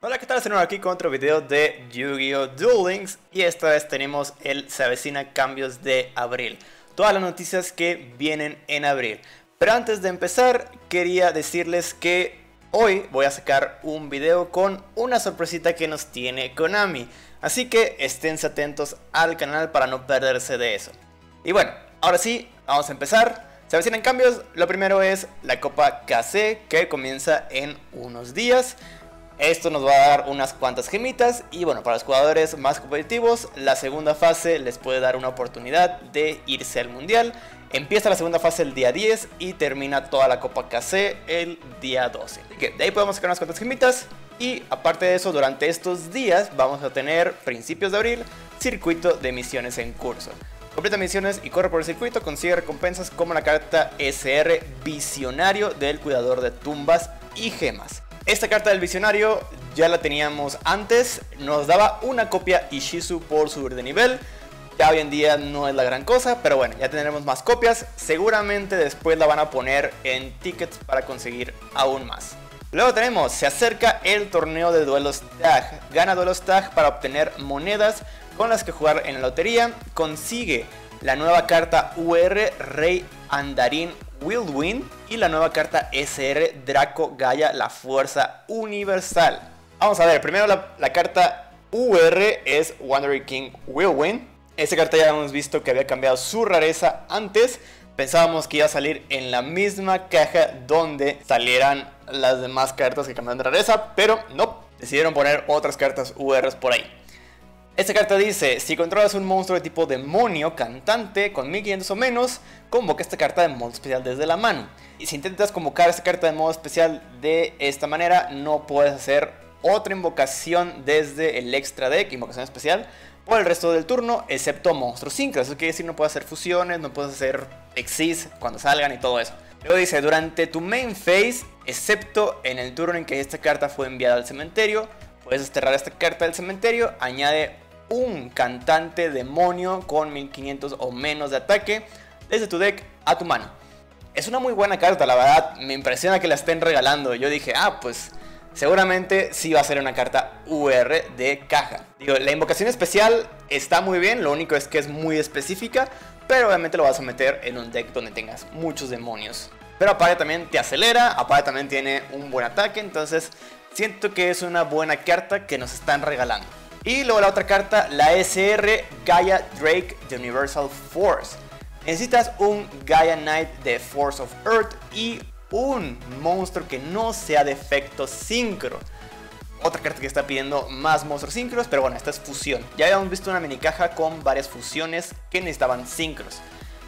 Hola, ¿qué tal? Estoy aquí con otro video de Yu-Gi-Oh! Duel Links y esta vez tenemos el Se avecina cambios de abril. Todas las noticias que vienen en abril. Pero antes de empezar, quería decirles que hoy voy a sacar un video con una sorpresita que nos tiene Konami. Así que esténse atentos al canal para no perderse de eso. Y bueno, ahora sí, vamos a empezar. Se avecinan cambios. Lo primero es la Copa KC que comienza en unos días. Esto nos va a dar unas cuantas gemitas y bueno, para los jugadores más competitivos, la segunda fase les puede dar una oportunidad de irse al mundial. Empieza la segunda fase el día 10 y termina toda la Copa KC el día 12. Así que de ahí podemos sacar unas cuantas gemitas. Y aparte de eso, durante estos días vamos a tener, principios de abril, circuito de misiones en curso. Completa misiones y corre por el circuito, consigue recompensas como la carta SR Visionario del Cuidador de Tumbas y Gemas. Esta carta del Visionario ya la teníamos antes, nos daba una copia Ishizu por subir de nivel. Ya hoy en día no es la gran cosa, pero bueno, ya tendremos más copias. Seguramente después la van a poner en tickets para conseguir aún más. Luego tenemos, se acerca el torneo de duelos tag. Gana duelos tag para obtener monedas con las que jugar en la lotería. Consigue la nueva carta UR Rey Andarín Whirlwind y la nueva carta SR Draco Gaia, la Fuerza Universal. Vamos a ver, primero la carta UR es Wandering King Whirlwind. Esta carta ya hemos visto que había cambiado su rareza antes. Pensábamos que iba a salir en la misma caja donde salieran las demás cartas que cambiaron de rareza, pero no, decidieron poner otras cartas URs por ahí. Esta carta dice, si controlas un monstruo de tipo demonio cantante con 1500 o menos, convoca esta carta de modo especial desde la mano. Y si intentas convocar esta carta de modo especial de esta manera, no puedes hacer otra invocación desde el extra deck, invocación especial, por el resto del turno, excepto monstruos sincros. Eso quiere decir no puedes hacer fusiones, no puedes hacer exis cuando salgan y todo eso. Luego dice, durante tu main phase, excepto en el turno en que esta carta fue enviada al cementerio, puedes desterrar esta carta del cementerio, añade un cantante demonio con 1500 o menos de ataque desde tu deck a tu mano. Es una muy buena carta, la verdad, me impresiona que la estén regalando. Yo dije, pues seguramente sí va a ser una carta UR de caja. Digo, la invocación especial está muy bien, lo único es que es muy específica, pero obviamente lo vas a meter en un deck donde tengas muchos demonios. Pero aparte también te acelera, aparte también tiene un buen ataque, entonces siento que es una buena carta que nos están regalando. Y luego la otra carta, la SR Gaia Drake de Universal Force. Necesitas un Gaia Knight de Force of Earth y un monstruo que no sea de efecto sincro. Otra carta que está pidiendo más monstruos sincros, pero bueno, esta es fusión. Ya habíamos visto una mini caja con varias fusiones que necesitaban sincros.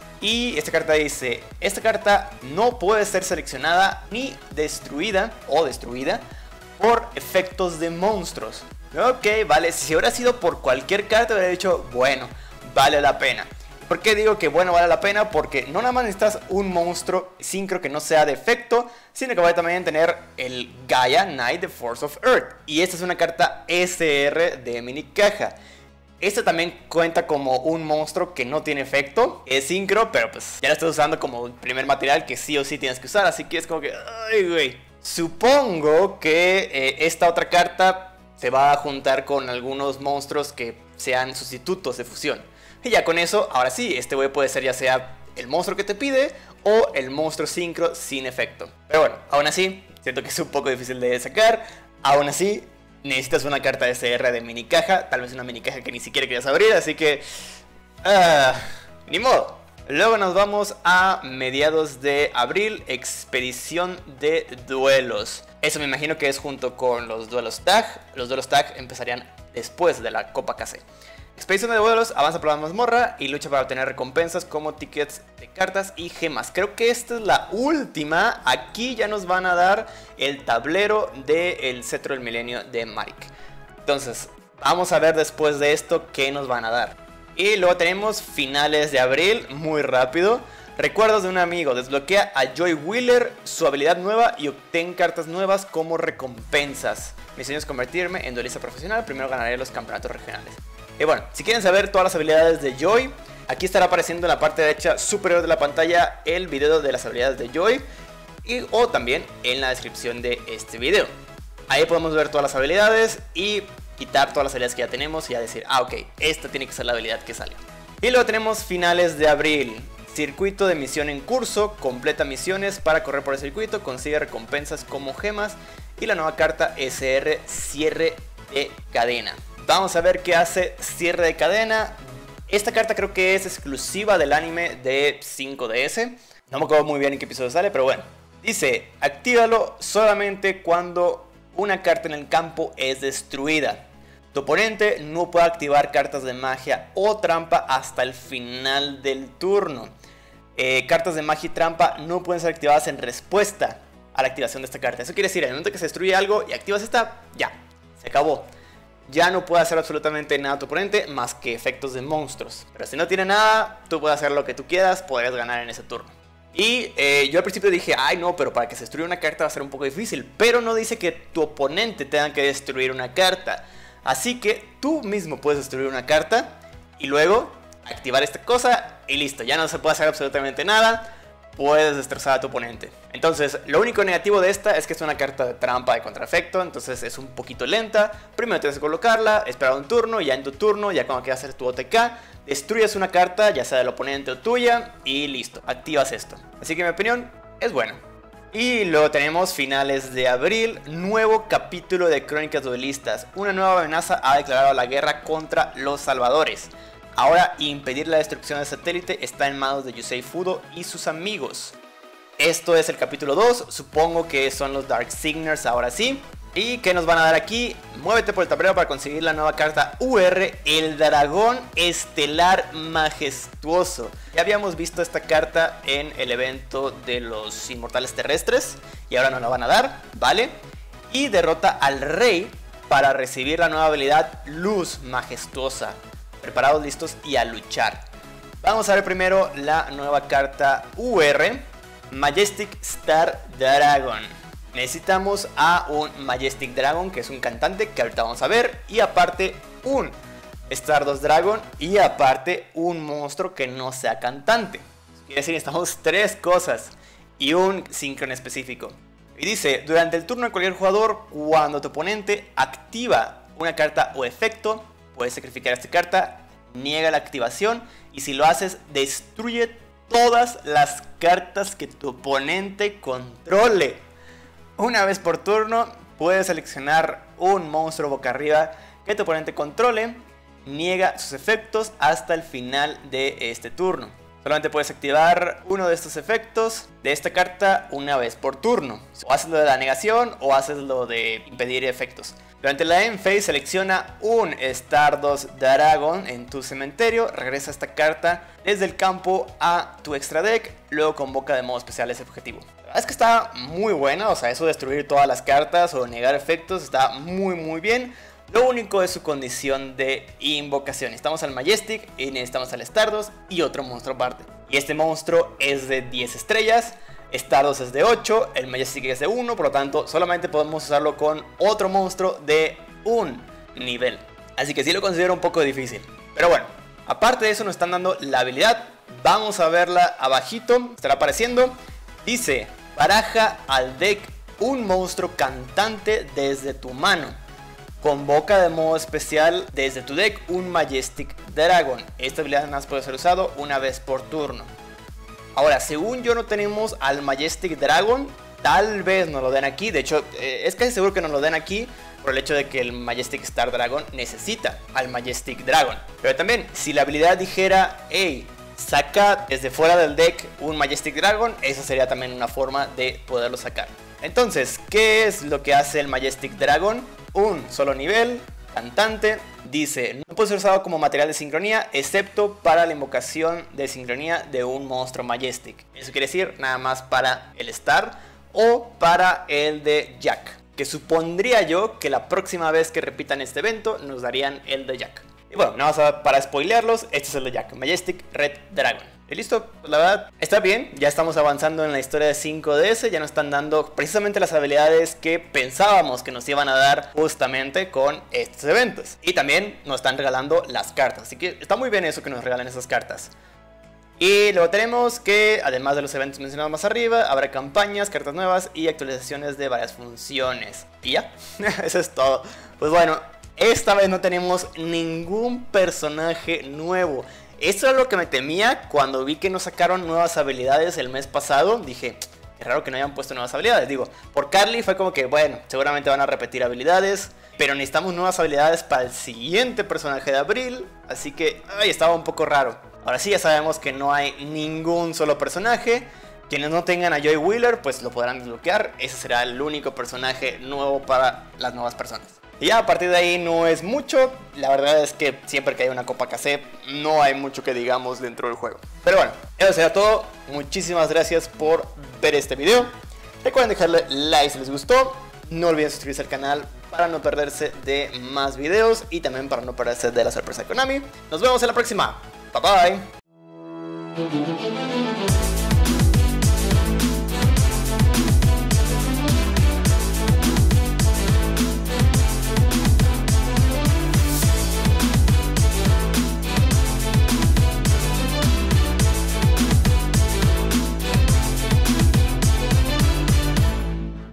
Y esta carta dice, esta carta no puede ser seleccionada ni destruida por efectos de monstruos. Ok, vale, si hubiera sido por cualquier carta hubiera dicho, bueno, vale la pena. ¿Por qué digo que bueno, vale la pena? Porque no nada más necesitas un monstruo sincro que no sea de efecto, sino que va a también tener el Gaia Knight de Force of Earth. Y esta es una carta SR de mini caja. Esta también cuenta como un monstruo que no tiene efecto, es sincro, pero pues ya lo estás usando como primer material que sí o sí tienes que usar. Así que es como que, ay güey. Supongo que esta otra carta se va a juntar con algunos monstruos que sean sustitutos de fusión. Y ya con eso, ahora sí, este güey puede ser ya sea el monstruo que te pide o el monstruo sincro sin efecto. Pero bueno, aún así, siento que es un poco difícil de sacar. Aún así, necesitas una carta de SR de mini caja, tal vez una mini caja que ni siquiera quieras abrir, así que ni modo. Luego nos vamos a mediados de abril, expedición de duelos. Eso me imagino que es junto con los duelos tag. Los duelos tag empezarían después de la Copa KC. Expedición de duelos, avanza por la mazmorra y lucha para obtener recompensas como tickets de cartas y gemas. Creo que esta es la última. Aquí ya nos van a dar el tablero del Cetro del Milenio de Marik. Entonces, vamos a ver después de esto qué nos van a dar. Y luego tenemos finales de abril, muy rápido. Recuerdos de un amigo, desbloquea a Joy Wheeler, su habilidad nueva y obtén cartas nuevas como recompensas. Mi sueño es convertirme en duelista profesional, primero ganaré los campeonatos regionales. Y bueno, si quieren saber todas las habilidades de Joy, aquí estará apareciendo en la parte derecha superior de la pantalla el video de las habilidades de Joy o también en la descripción de este video. Ahí podemos ver todas las habilidades y quitar todas las habilidades que ya tenemos y ya decir, ah, ok, esta tiene que ser la habilidad que sale. Y luego tenemos finales de abril. Circuito de misión en curso, completa misiones para correr por el circuito, consigue recompensas como gemas y la nueva carta SR cierre de cadena. Vamos a ver qué hace cierre de cadena. Esta carta creo que es exclusiva del anime de 5DS. No me acuerdo muy bien en qué episodio sale, pero bueno. Dice, actívalo solamente cuando una carta en el campo es destruida. Tu oponente no puede activar cartas de magia o trampa hasta el final del turno. Cartas de magia y trampa no pueden ser activadas en respuesta a la activación de esta carta. Eso quiere decir, en el momento que se destruye algo y activas esta, ya, se acabó. Ya no puede hacer absolutamente nada tu oponente más que efectos de monstruos. Pero si no tiene nada, tú puedes hacer lo que tú quieras, podrías ganar en ese turno. Y yo al principio dije, ay no, pero para que se destruya una carta va a ser un poco difícil. Pero no dice que tu oponente tenga que destruir una carta. Así que tú mismo puedes destruir una carta y luego activar esta cosa y listo. Ya no se puede hacer absolutamente nada. Puedes destrozar a tu oponente. Entonces, lo único negativo de esta es que es una carta de trampa de contraefecto. Entonces es un poquito lenta. Primero tienes que colocarla, esperar un turno. Ya en tu turno, ya cuando quieras hacer tu OTK, destruyes una carta, ya sea del oponente o tuya. Y listo, activas esto. Así que en mi opinión, es bueno. Y luego tenemos finales de abril, nuevo capítulo de Crónicas Duelistas. Una nueva amenaza ha declarado la guerra contra los salvadores. Ahora impedir la destrucción del satélite está en manos de Yusei Fudo y sus amigos. Esto es el capítulo 2, supongo que son los Dark Signers ahora sí. ¿Y qué nos van a dar aquí? Muévete por el tablero para conseguir la nueva carta UR, el dragón estelar majestuoso. Ya habíamos visto esta carta en el evento de los inmortales terrestres y ahora nos la van a dar, ¿vale? Y derrota al rey para recibir la nueva habilidad Luz Majestuosa. Preparados, listos y a luchar. Vamos a ver primero la nueva carta UR, Majestic Star Dragon. Necesitamos a un Majestic Dragon, que es un cantante, que ahorita vamos a ver. Y aparte un Stardust Dragon. Y aparte un monstruo que no sea cantante. Quiere decir, necesitamos tres cosas. Y un Synchron específico. Y dice, durante el turno de cualquier jugador, cuando tu oponente activa una carta o efecto, puedes sacrificar esta carta, niega la activación. Y si lo haces, destruye todas las cartas que tu oponente controle. Una vez por turno puedes seleccionar un monstruo boca arriba que tu oponente controle, niega sus efectos hasta el final de este turno. Solamente puedes activar uno de estos efectos de esta carta una vez por turno. O haces lo de la negación o haces lo de impedir efectos. Durante la end phase selecciona un Stardust Dragon en tu cementerio, regresa esta carta desde el campo a tu extra deck, luego convoca de modo especial ese objetivo. Es que está muy buena, o sea, eso de destruir todas las cartas o negar efectos está muy bien. Lo único es su condición de invocación. Necesitamos al Majestic y necesitamos al Stardust y otro monstruo aparte. Y este monstruo es de 10 estrellas, Stardust es de 8, el Majestic es de 1, por lo tanto solamente podemos usarlo con otro monstruo de un nivel. Así que sí lo considero un poco difícil. Pero bueno, aparte de eso nos están dando la habilidad. Vamos a verla abajito, estará apareciendo. Dice, baraja al deck un monstruo cantante desde tu mano. Convoca de modo especial desde tu deck un Majestic Dragon. Esta habilidad nada más puede ser usado una vez por turno. Ahora, según yo no tenemos al Majestic Dragon. Tal vez nos lo den aquí. De hecho, es casi seguro que nos lo den aquí por el hecho de que el Majestic Star Dragon necesita al Majestic Dragon. Pero también, si la habilidad dijera, hey, saca desde fuera del deck un Majestic Dragon, esa sería también una forma de poderlo sacar. Entonces, ¿qué es lo que hace el Majestic Dragon? Un solo nivel, cantante, dice, no puede ser usado como material de sincronía, excepto para la invocación de sincronía de un monstruo Majestic. Eso quiere decir nada más para el Star o para el de Jack, que supondría yo que la próxima vez que repitan este evento nos darían el de Jack. Y bueno, nada más para spoilearlos, este es el de Jack, Majestic Red Dragon. Y listo, pues la verdad está bien, ya estamos avanzando en la historia de 5DS, ya nos están dando precisamente las habilidades que pensábamos que nos iban a dar justamente con estos eventos. Y también nos están regalando las cartas, así que está muy bien eso que nos regalen esas cartas. Y luego tenemos que, además de los eventos mencionados más arriba, habrá campañas, cartas nuevas y actualizaciones de varias funciones. Y ya, eso es todo. Pues bueno, esta vez no tenemos ningún personaje nuevo. Esto es lo que me temía cuando vi que nos sacaron nuevas habilidades el mes pasado. Dije, es raro que no hayan puesto nuevas habilidades. Digo, por Carly fue como que, bueno, seguramente van a repetir habilidades, pero necesitamos nuevas habilidades para el siguiente personaje de abril. Así que, ay, estaba un poco raro. Ahora sí, ya sabemos que no hay ningún solo personaje. Quienes no tengan a Joy Wheeler, pues lo podrán desbloquear. Ese será el único personaje nuevo para las nuevas personas. Y ya a partir de ahí no es mucho. La verdad es que siempre que hay una Copa KC no hay mucho que digamos dentro del juego. Pero bueno, eso será todo. Muchísimas gracias por ver este video. Recuerden dejarle like si les gustó. No olviden suscribirse al canal para no perderse de más videos. Y también para no perderse de la sorpresa de Konami. Nos vemos en la próxima. Bye bye.